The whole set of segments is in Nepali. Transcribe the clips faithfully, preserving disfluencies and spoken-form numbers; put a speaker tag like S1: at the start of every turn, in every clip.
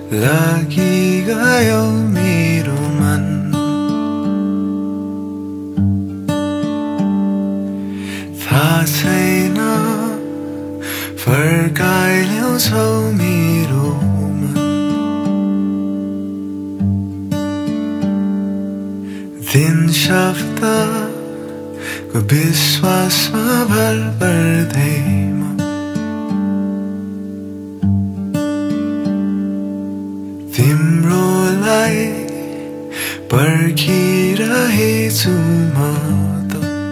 S1: लागिगयो मेरो मन थाहा छैन फर्काइल्याउँछौ मेरो मन दिन शब्दको विश्वासमा भर पर्दै तिम्रोलाई पर्खिरहेछु म त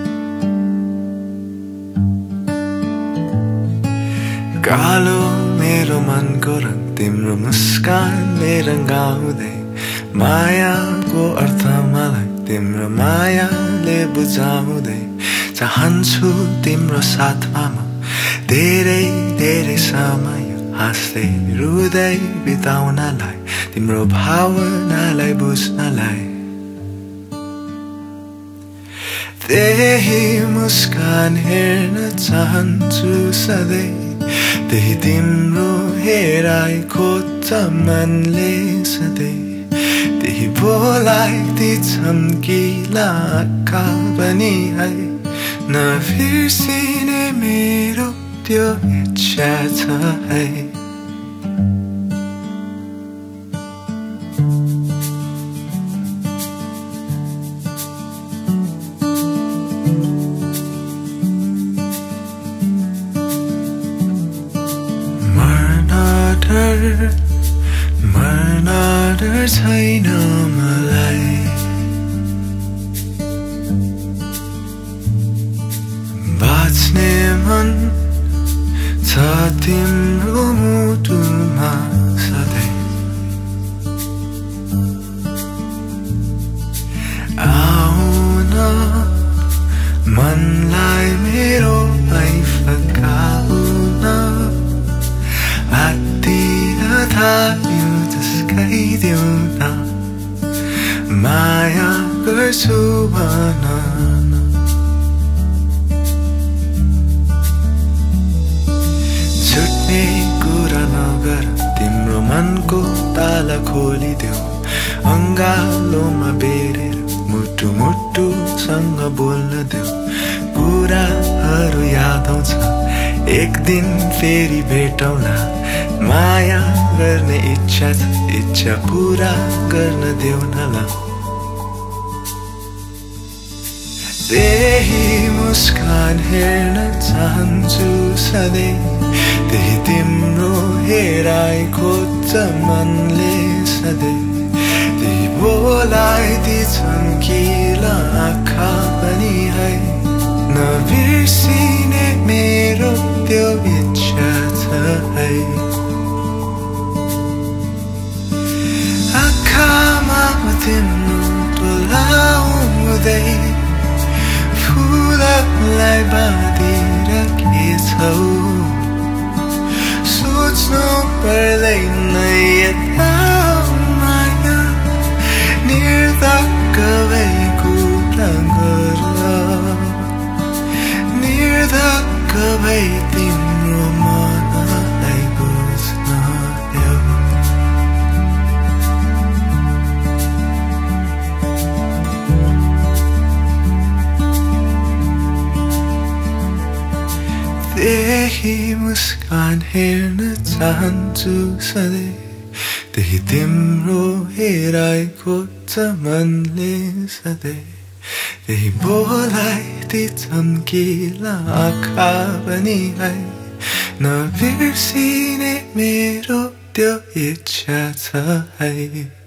S1: कालो मेरो मनको रङ तिम्रो मुस्कान मेरो गाउँदै मायाको अर्थ मलाई तिम्रो मायाले बुझाउँदै चाहन्छु तिम्रो साथमा म धेरै धेरै समय हाँस्दै रुँदै बिताउनलाई तिम्रो भावनालाई बुझ्नलाई त्यही मुस्कान हेर्न चाहन्छु सधैँ त्यही तिम्रो हेराइ खोज्छ मनले सधैँ त्यही बोलाइ चम्किला आँखा पनि है नबिर्सिने मेरो त्यो इच्छा छ है मर्न डर छैन मलाई बाँच्ने मन छ तिम्रो मुटुमा सधैँ आउन मनलाई मेरो फकाउन थाल्यो जस्काइदेऊ न माया गर्छु भन छुट्ने कुरा नगर तिम्रो मनको ताला खोलिदेऊ अङ्गालोमा बेरेर मुटु मुटुसँग बोल्न देऊ कुराहरू याद आउँछ एक दिन फेरि भेटौँला माया गर्ने इच्छा छ इच्छा पूरा गर्न देऊ न ल त्यही मुस्कान हेर्न चाहन्छु सधैँ त्यही तिम्रो हेराइ खोज्छ मनले सधैँ त्यही बोलाइ ती चम्किला आँखा पनि है नबिर्सिने मेरो त्यो इच्छा छ है तिम्रो टोलाउँदै फुललाई बाँधिराखेछौ सोच्नु पर्दैन यता माया निर्धक्क भएको गर निर्धक्क भई तिम्रो मनलाई बुझ्न देऊ त्यही मुस्कान हेर्न चाहन्छु सधैँ त्यही तिम्रो हेराइ खोज्छ मनले सधैँ त्यही बोलाइ ती चम्किला आँखा पनि है नबिर्सिने मेरो त्यो इच्छा छ है